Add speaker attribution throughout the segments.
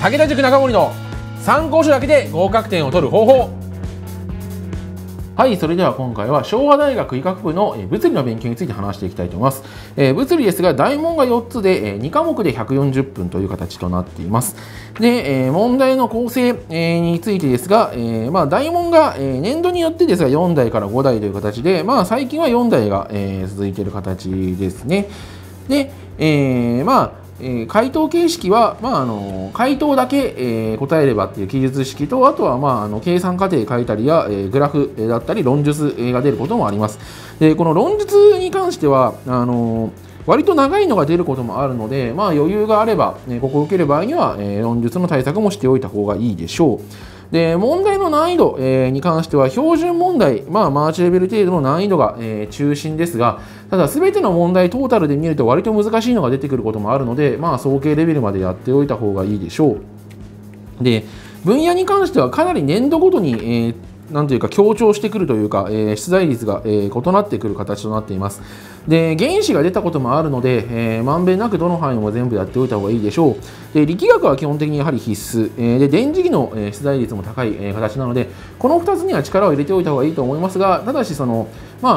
Speaker 1: 武田塾中森の参考書だけで合格点を取る方法。はい、それでは今回は昭和大学医学部の物理の勉強について話していきたいと思います。物理ですが、大問が4つで2科目で140分という形となっています。で、問題の構成についてですが、大問が年度によってですが4題から5題という形で、最近は4題が続いている形ですね。で、回答形式は、回答だけ、答えればっていう記述式と、あとは、計算過程書いたりや、グラフだったり論述が出ることもあります。でこの論述に関しては割と長いのが出ることもあるので、余裕があれば、ここを受ける場合には、論述の対策もしておいた方がいいでしょう。で問題の難易度、に関しては標準問題、マーチレベル程度の難易度が、中心ですが、ただ全ての問題トータルで見ると割と難しいのが出てくることもあるので、総計レベルまでやっておいた方がいいでしょう。で分野に関してはかなり年度ごとに、なんというか強調してくるというか、出題率が、異なってくる形となっています。で原子が出たこともあるので、まんべんなくどの範囲も全部やっておいた方がいいでしょう。で力学は基本的にやはり必須、で電磁気の、出題率も高い、形なので、この2つには力を入れておいた方がいいと思いますが、ただしこの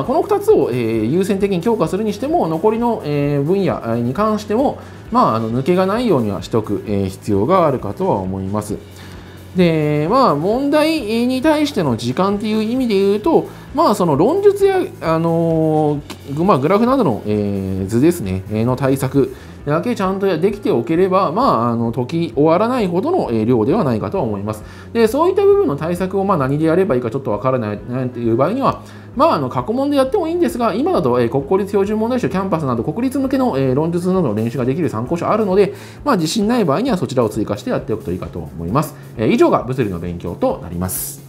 Speaker 1: 2つを、優先的に強化するにしても、残りの、分野に関しても、抜けがないようにはしておく、必要があるかとは思います。で問題に対しての時間という意味で言うと、その論述や、グラフなどの、図ですねの対策だけちゃんとできておければ、解き終わらないほどの量ではないかとは思います。でそういった部分の対策を何でやればいいかちょっとわからないという場合には、過去問でやってもいいんですが、今だと国公立標準問題集キャンパスなど国立向けの論述などの練習ができる参考書あるので、自信ない場合にはそちらを追加してやっておくといいかと思います。以上が物理の勉強となります。